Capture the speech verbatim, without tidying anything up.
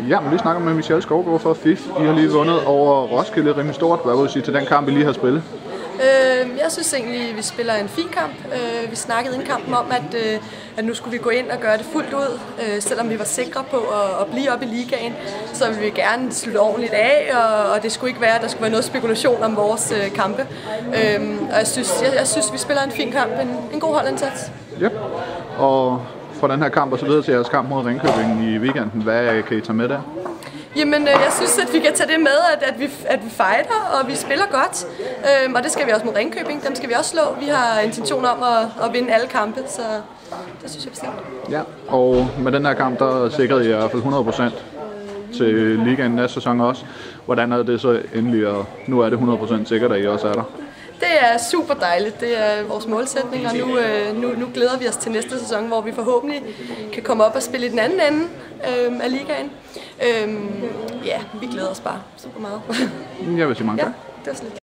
Ja, men vi snakker med Michelle Skovgaard fra F I F. I har lige vundet over Roskilde rimelig stort. Hvad vil du sige til den kamp, vi lige har spillet? Øh, jeg synes egentlig, at vi spiller en fin kamp. Øh, vi snakkede inden kampen om, at, øh, at nu skulle vi gå ind og gøre det fuldt ud, øh, selvom vi var sikre på at, at blive op i ligaen. Så ville vi gerne slutte ordentligt af, og, og det skulle ikke være, at der skulle være noget spekulation om vores øh, kampe. Øh, og jeg synes, jeg, jeg synes, vi spiller en fin kamp, en, en god holdindsats. Ja, og fra den her kamp og så videre til jeres kamp mod Ringkøbing i weekenden, hvad kan I tage med der? Jamen, øh, jeg synes, at vi kan tage det med, at, at, vi, at vi fighter, og vi spiller godt. Øhm, og det skal vi også mod Ringkøbing. Dem skal vi også slå. Vi har intention om at, at vinde alle kampe, så det synes jeg bestemt. Ja, og med den her kamp, der sikrede I i hvert fald hundrede procent til ligaen næste sæson også. Hvordan er det så endelig, og nu er det hundrede procent sikkert, at I også er der? Det er super dejligt. Det er vores målsætning, og nu, øh, nu, nu glæder vi os til næste sæson, hvor vi forhåbentlig kan komme op og spille i den anden ende øh, af ligaen. Øh, ja, vi glæder os bare super meget. Jeg vil sige mange tak. Ja, det var slet.